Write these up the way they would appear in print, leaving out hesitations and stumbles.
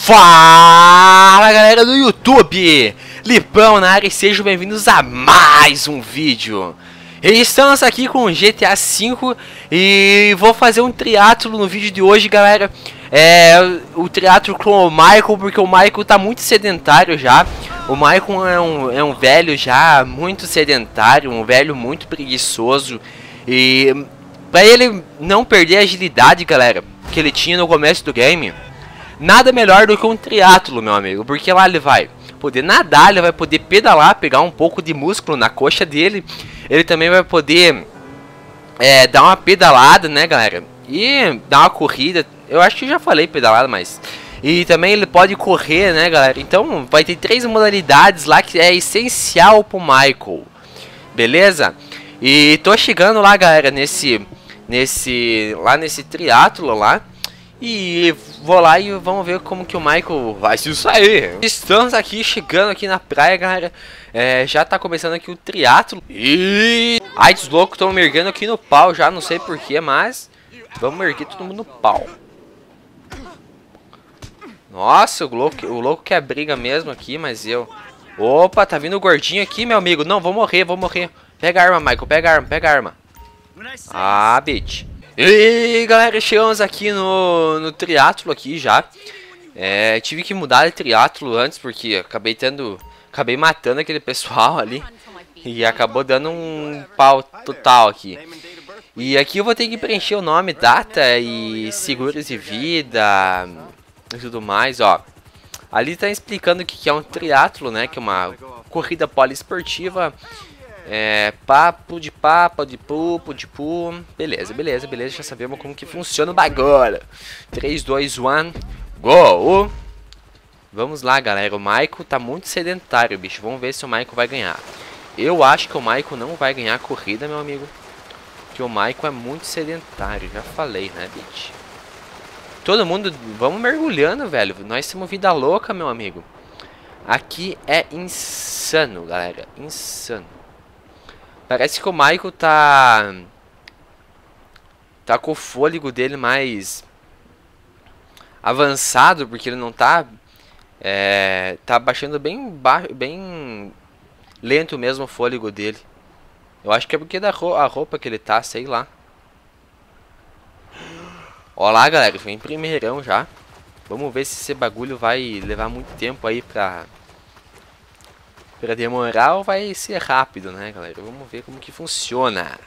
Fala galera do YouTube, Lipão na área e sejam bem-vindos a mais um vídeo. Estamos aqui com o GTA V e vou fazer um triatlo no vídeo de hoje, galera. O triatlo com o Michael, porque o Michael tá muito sedentário já. O Michael é um velho já muito sedentário, um velho muito preguiçoso. E pra ele não perder a agilidade, galera, que ele tinha no começo do game, nada melhor do que um triatlo, meu amigo, porque lá ele vai poder nadar, ele vai poder pedalar, pegar um pouco de músculo na coxa dele. Ele também vai poder dar uma pedalada, né, galera, e dar uma corrida. Eu acho que eu já falei pedalada, mas... E também ele pode correr, né, galera. Então vai ter 3 modalidades lá que é essencial pro Michael, beleza? E tô chegando lá, galera, nesse triatlo lá. E vou lá e vamos ver como que o Michael vai se sair. Estamos aqui, chegando aqui na praia, galera. Já tá começando aqui o triatlo. E... ai, os loucos estão me erguendo aqui no pau já, não sei porquê, mas... vamos erguer todo mundo no pau. Nossa, o louco quer briga mesmo aqui, mas eu... opa, tá vindo o gordinho aqui, meu amigo. Não, vou morrer. Pega a arma, Michael, pega a arma. Ah, bitch. E galera, chegamos aqui no triatlo aqui já. Tive que mudar de triatlo antes porque acabei matando aquele pessoal ali e acabou dando um pau total aqui. E aqui eu vou ter que preencher o nome, data e seguros de vida e tudo mais, ó. Ali tá explicando o que é um triatlo, né, que é uma corrida poliesportiva. Papo de pu. Beleza, já sabemos como que funciona o bagulho. 3, 2, 1, go! Vamos lá, galera, o Michael tá muito sedentário, bicho. Vamos ver se o Michael vai ganhar. Eu acho que o Michael não vai ganhar a corrida, meu amigo, porque o Michael é muito sedentário, já falei, né, bicho? Todo mundo, vamos mergulhando, velho. Nós temos vida louca, meu amigo. Aqui é insano, galera, insano. Parece que o Michael tá com o fôlego dele mais avançado, porque ele não tá tá baixando bem lento mesmo o fôlego dele. Eu acho que é porque da roupa que ele tá, sei lá. Ó lá, galera, foi em primeirão já. Vamos ver se esse bagulho vai levar muito tempo aí pra demorar ou vai ser rápido, né, galera? Vamos ver como que funciona.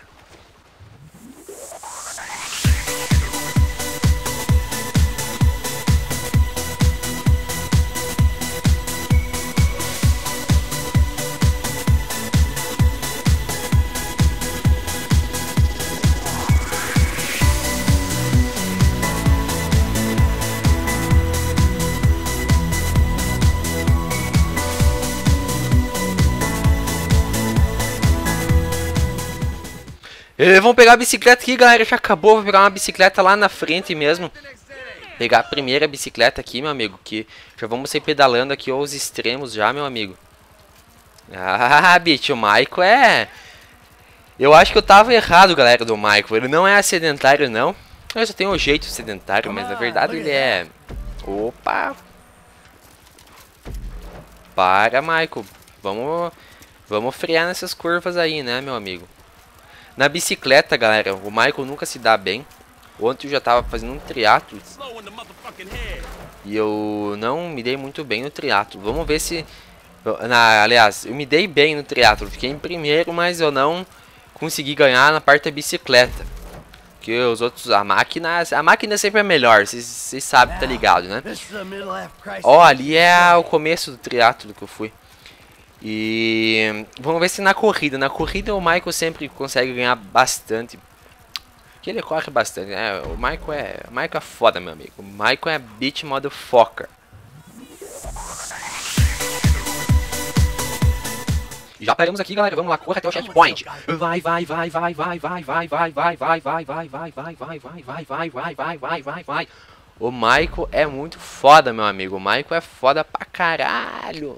Vamos pegar a bicicleta aqui, galera. Já acabou. Vou pegar uma bicicleta lá na frente mesmo. Pegar a primeira bicicleta aqui, meu amigo. Que já vamos sair pedalando aqui aos extremos já, meu amigo. Ah, bicho, o Michael eu acho que eu tava errado, galera, do Michael. Ele não é sedentário, não. Eu só tenho um jeito sedentário, mas na verdade ele é... opa! Para, Michael. Vamos frear nessas curvas aí, né, meu amigo? Na bicicleta, galera, o Michael nunca se dá bem. Ontem eu já tava fazendo um triatlo e eu não me dei muito bem no triatlo. Vamos ver se... aliás, eu me dei bem no triatlo. Fiquei em primeiro, mas eu não consegui ganhar na parte da bicicleta. Porque os outros... A máquina sempre é melhor. Vocês sabem, tá ligado, né? Ó, ali é o começo do triatlo que eu fui. E vamos ver se na corrida o Michael sempre consegue ganhar bastante. Porque ele corre bastante, né? O Michael é foda, meu amigo. O Michael é bitch motherfucker. Já paramos aqui, galera. Vamos lá, corre até o checkpoint. Vai. O Michael é muito foda, meu amigo. O Michael é foda pra caralho.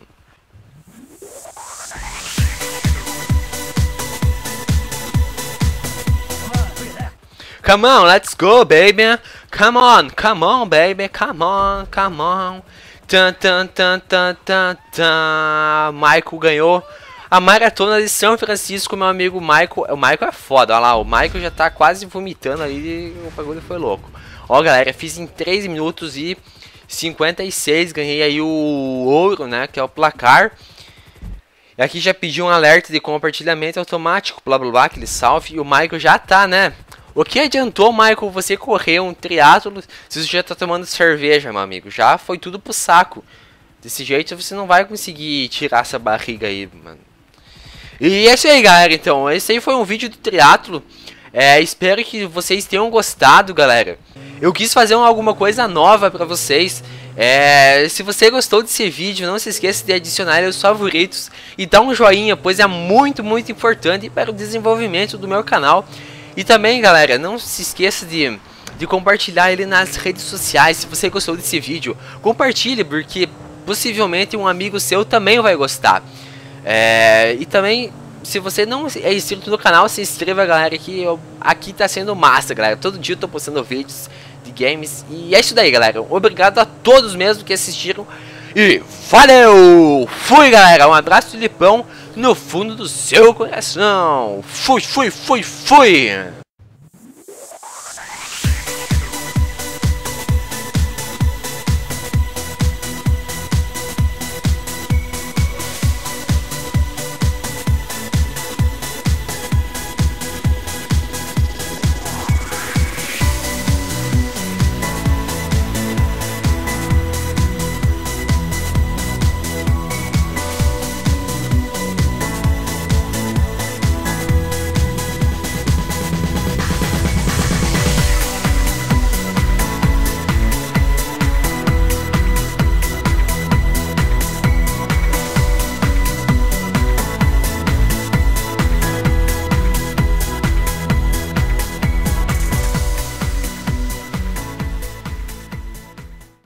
Come on, let's go, baby. Come on, baby. Come on. Michael ganhou a maratona de São Francisco, meu amigo Michael. O Michael é foda, olha lá, o Michael já tá quase vomitando ali, o bagulho foi louco. Ó, galera, fiz em 3 minutos e 56, ganhei aí o ouro, né, que é o placar. E aqui já pedi um alerta de compartilhamento automático, blá blá blá, aquele salve, e o Michael já tá, né. O que adiantou, Michael, você correr um triatlo se você já tá tomando cerveja, meu amigo? Já foi tudo pro saco. Desse jeito você não vai conseguir tirar essa barriga aí, mano. E é isso aí, galera, então. Esse aí foi um vídeo do triatlo. Espero que vocês tenham gostado, galera. Eu quis fazer alguma coisa nova pra vocês. Se você gostou desse vídeo, não se esqueça de adicionar ele aos favoritos e dar um joinha, pois é muito, muito importante para o desenvolvimento do meu canal. E também, galera, não se esqueça de compartilhar ele nas redes sociais. Se você gostou desse vídeo, compartilhe, porque possivelmente um amigo seu também vai gostar. E também, se você não é inscrito no canal, se inscreva, galera, que aqui tá sendo massa, galera. Todo dia eu tô postando vídeos de games. E é isso daí, galera. Obrigado a todos mesmo que assistiram. E valeu! Fui, galera. Um abraço de Lipão no fundo do seu coração. Fui, fui, fui, fui!